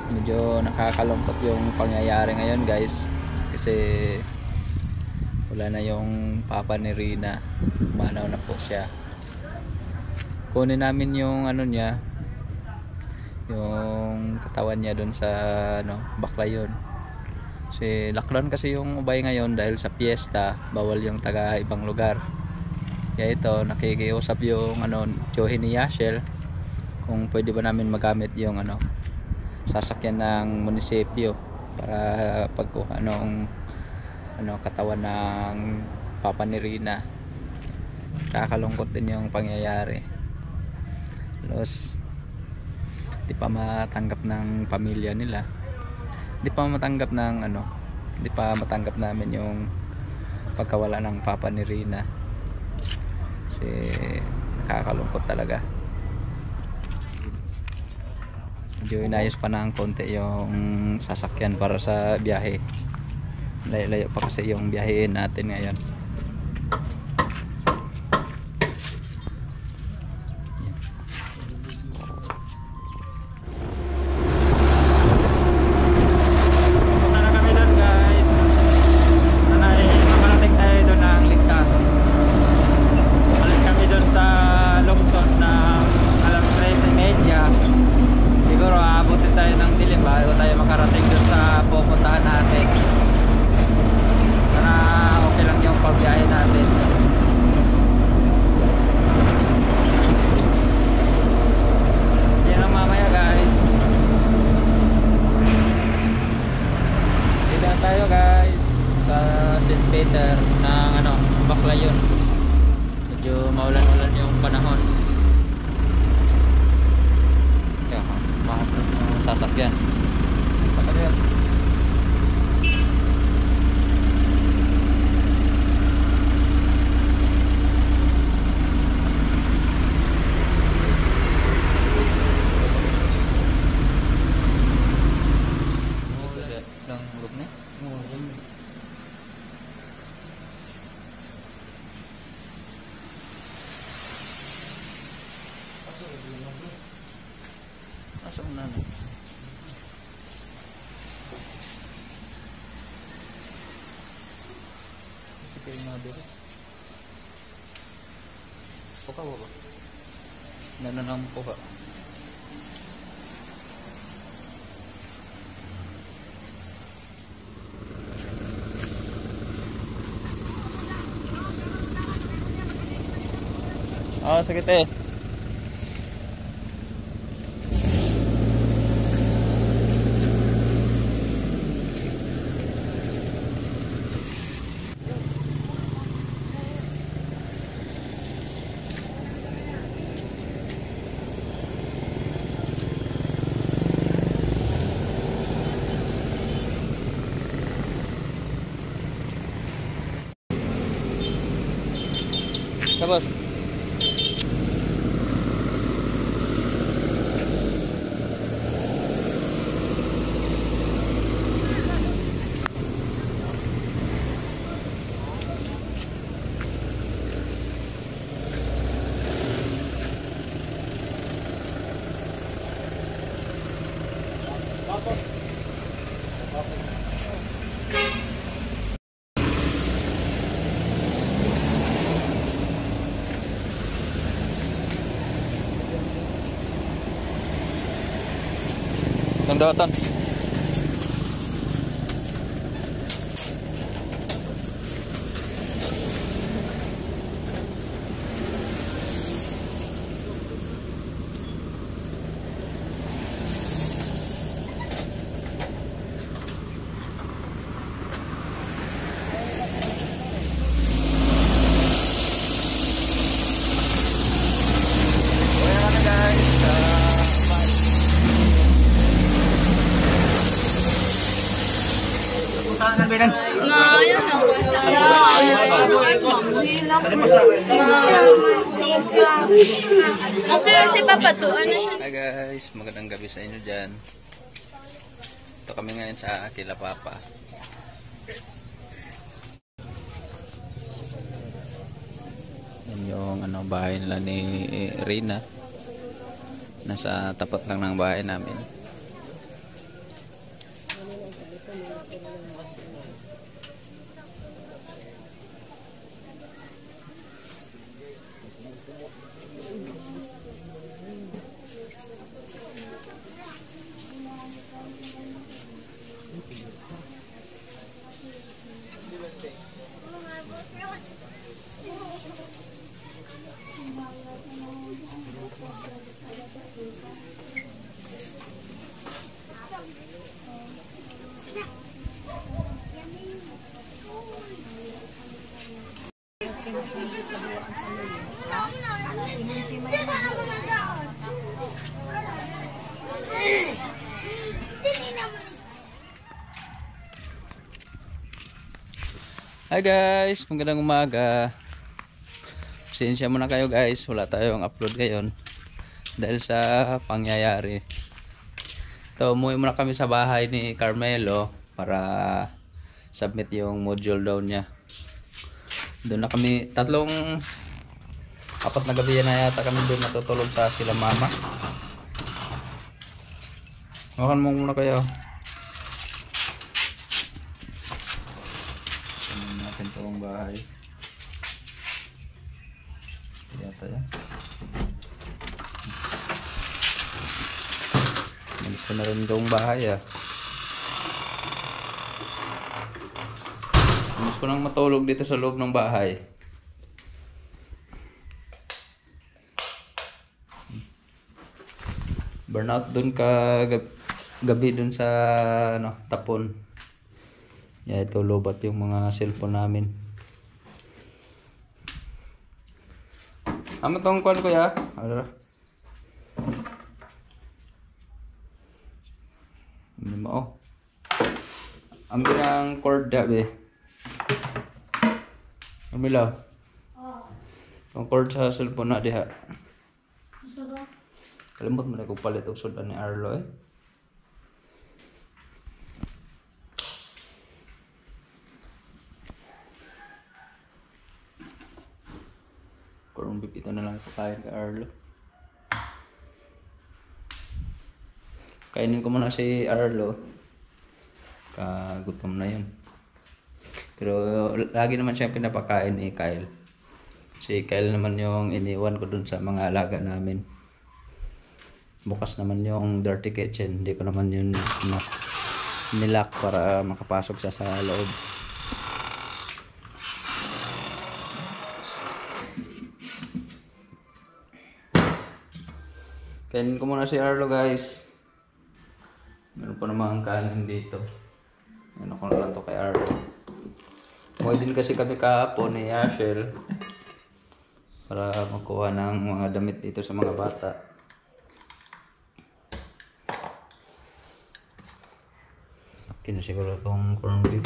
Medyo nakakalungkot yung pangyayari ngayon guys, kasi wala na yung papa ni Rina. Umanaw na po siya. Kunin namin yung ano niya, yung katawan niya doon sa Baclayon. Kasi lockdown kasi yung Ubay ngayon dahil sa piyesta, bawal yung taga ibang lugar. Kaya ito, nakikiusap yung tiyuhin ni Yashel kung pwede ba namin magamit yung sasakyan ng munisipyo para pagkuha ng katawan ng papa ni Rina. Kakalungkot din yung pangyayari. Plus di pa matanggap ng pamilya nila, di pa matanggap namin yung pagkawala ng papa ni Rina. Kasi nakakalungkot talaga. Medyo inayos pa ng konti yung sasakyan para sa biyahe. Layo pa kasi yung biyahein natin ngayon. Punta na kami doon guys. Sanay mamarating tayo doon ng ligtas. Balik kami doon sa Lungsod ng alas 13:30. Siguro aabutin tayo ng dilim bago tayo makarating doon sa pupuntahan natin. Sana okay lang yung pagbiyahe natin. Yan ang mamaya guys. Dito tayo guys sa St. Peter ng Baclayon. Medyo maulan-ulan yung panahon. Mahapos ng sasakyan. Patalo yan. Ang grup na? Asa mo na na? Kasi kayo mga dito. Puka ba ba? Nananang puka. Sige te. Tapos itong dawatan. Okay na si Papa to. Ano siya? Hi guys, magandang gabi sa inyo dyan. Ito kami ngayon sa Kila Papa. Yan yung bahay nila ni Rina. Nasa tapat lang ng bahay namin. Hi guys, magandang umaga. Pasensya muna kayo guys, wala tayong upload ngayon dahil sa pangyayari. So, umuwi muna kami sa bahay ni Carmelo para submit yung module daw niya. Doon na kami, apat na gabi na yata kami doon natutulog sa sila mama. Makan mo muna kayo. Tingnan natin itong bahay. Yata yan. Malis ko na rin itong bahay Malis ko nang matulog dito sa loob ng bahay. Burnout dun gabi dun sa tapon. Ito lobat yung mga cellphone namin. Ano tong kuwan kuya? Hindi mo ang binang cord dabi. Amila. Ang cord sa cellphone na diha. Kalimot mo na kung palit og sudan ni Arlo Kurang ito na lang pakain ka Arlo. Kainin ko muna si Arlo. Kagutom na yun. Pero lagi naman siya pinapakain ni Kyle. Si Kyle naman yung iniwan ko dun sa mga alaga namin. Bukas naman yung dirty kitchen. Hindi ko naman yun nilock para makapasok siya sa loob. Kainin ko muna si Arlo guys. Meron pa naman kanin dito. Ano ko na lang to kay Arlo. Umuwi din kasi kami kahapon ni Ashel para magkuha ng mga damit dito sa mga bata. Kino siguro itong corned beef.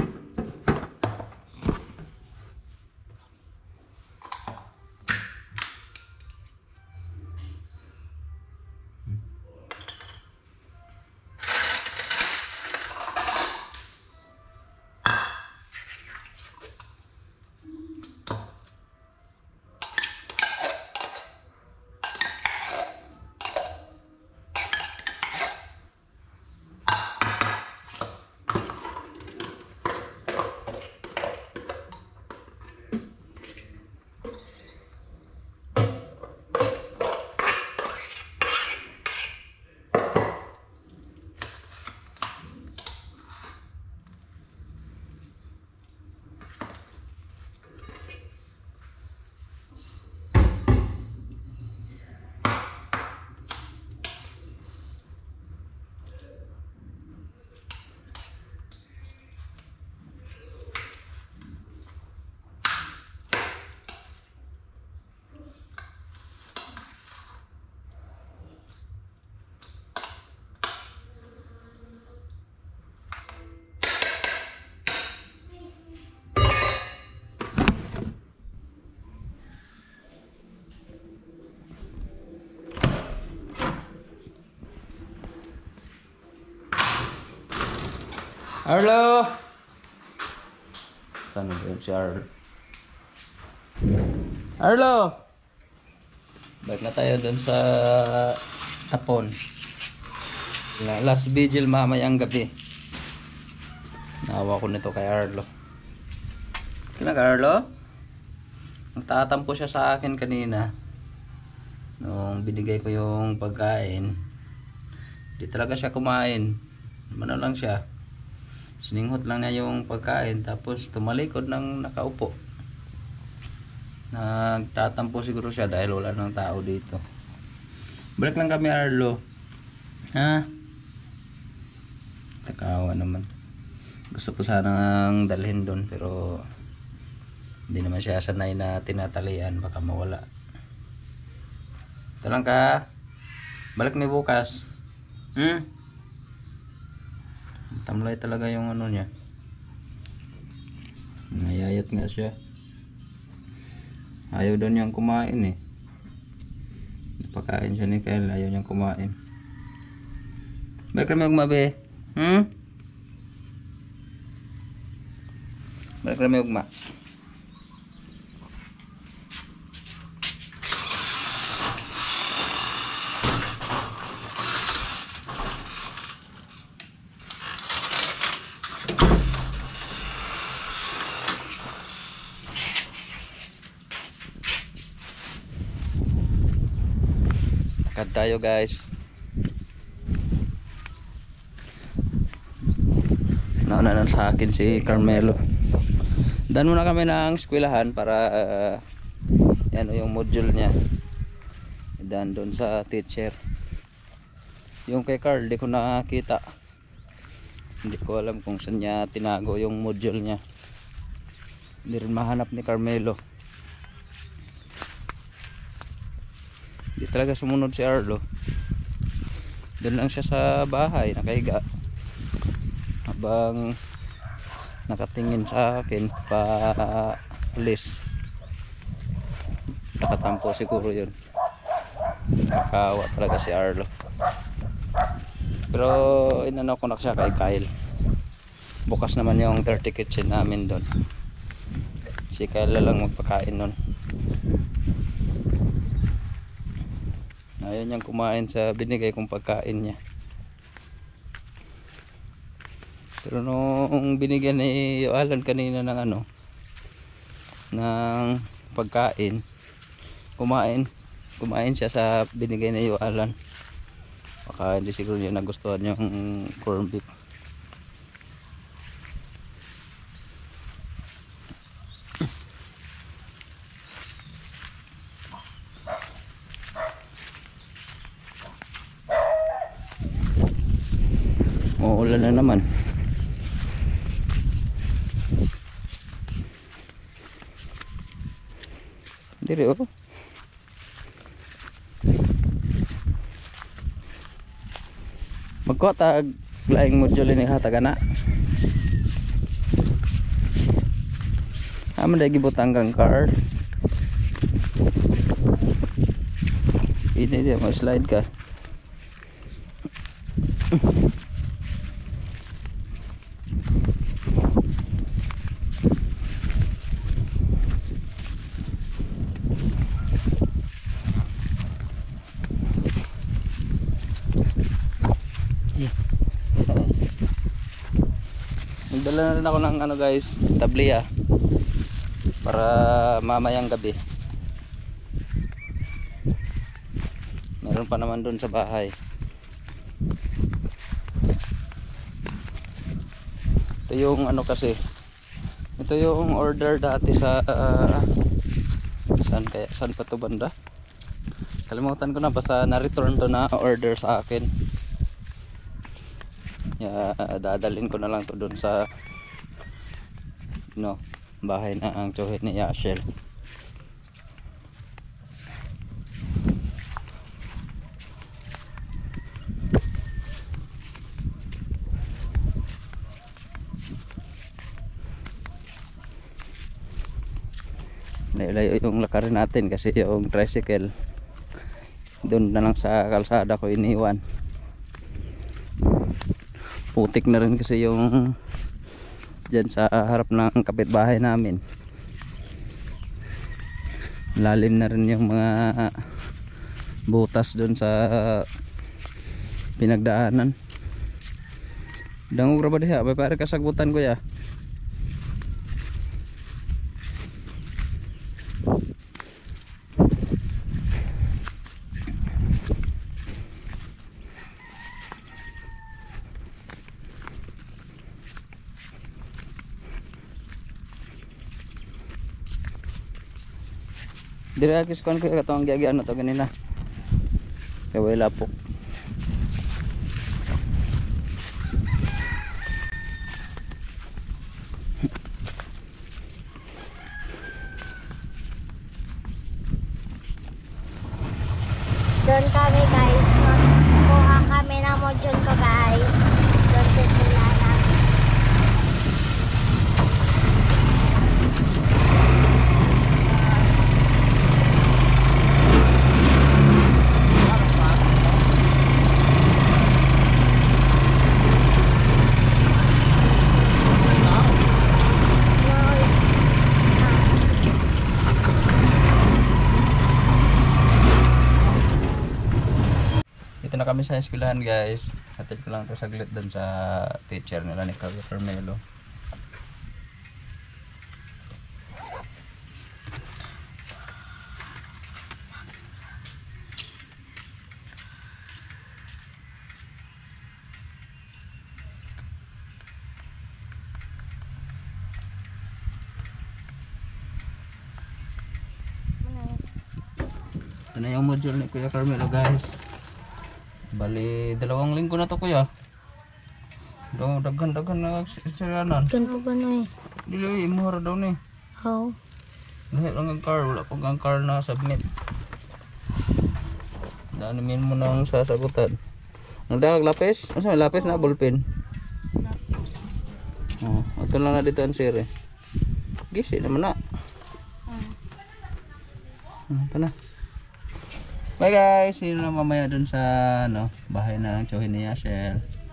Arlo! Saan ba yun si Arlo? Arlo! Balik na tayo dun sa tapon. Last vigil mamayang gabi. Naawa ko nito kay Arlo. Kailan ka Arlo? Nagtatampo siya sa akin kanina. Nung binigay ko yung pagkain. Di talaga siya kumain. Ano lang siya. Sininghot lang niya yung pagkain tapos tumalikod ng nakaupo. Nagtatampo siguro siya dahil wala nang tao dito. Balik lang kami Arlo. Ha? Takawa naman. Gusto ko sanang dalhin doon pero hindi naman siya sanay na tinatalian, baka mawala. Ito lang ka. Balik ni bukas. Tamlay talaga yung ano niya. Nayayat nga siya. Ayaw daw niyang kumain eh. Napakain siya ni Kyle, ayaw niyang kumain. Balik kami ugma be. Balik kami ugma. Lakad tayo guys. Nauna na sa akin si Carmelo. Dan muna kami ng eskwelahan para yan yung module niya. Dan doon sa teacher. Yung kay Carl di ko nakita. Hindi ko alam kung saan niya tinago yung module niya. Hindi rin mahanap ni Carmelo. Hindi talaga sumunod si Arlo. Doon lang siya sa bahay nakahiga habang nakatingin sa akin pa alis. Nakatampo siguro yun. Nakakawa talaga si Arlo. Pero inano ko na siya kay Kyle. Bukas naman yung 30 kitchen namin doon. Si Kyle lang magpakain nun. Ayaw niyang kumain sa binigay kong pagkain niya. Pero nung binigyan ni Alan kanina ng ng pagkain, kumain siya sa binigay ni Alan. Baka hindi siguro niya nagustuhan yung corned beef. Uulan na naman. Diri oh. Magkotag laing module ni hataga na. Aman dai gibutang kang car. Ini dia mau slide ka. Nagdala na rin ako ng guys, tabliya para mamayang gabi. Meron pa naman dun sa bahay. Ito yung kasi, ito yung order dati sa saan pa to banda? Kalimutan ko na, basta na-return to na order sa akin. Dadalhin ko na lang to doon sa bahay na ang tsuhin ni Yashel. Layo yung lakarin natin kasi yung tricycle doon na lang sa kalsada ko iniwan. Putik na rin kasi yung dyan sa harap ng kapitbahay namin. Lalim na rin yung mga butas doon sa pinagdaanan. Dango ra ba diha? May pare kasagbutan ko ya. Dire akis kon ko katong giagi to ganina. Kay wala po. Doon kami guys, magkuha kami ng module ko guys. Doon sa eskwelahan. kami sa eskwelahan guys. Hatid ko lang to saglit dun sa teacher nila ni Kuya Carmelo. Ito na yung module ni Kuya Carmelo guys. Bali 2 linggo na to kuya. Daghan na siranan. Kan po ba na eh? Dili imura daw ni. How? Lahat lang ang car, wala pag ang car na submit. Danamin mo nang sasagutan. Ang dahag lapis? Ano sa lapis na ballpen? Oh, ato lang na dito ang sir eh. Gisi naman na. Ito na. Bye guys, see you na mamaya dun sa bahay ng tsuhin ni Yashel.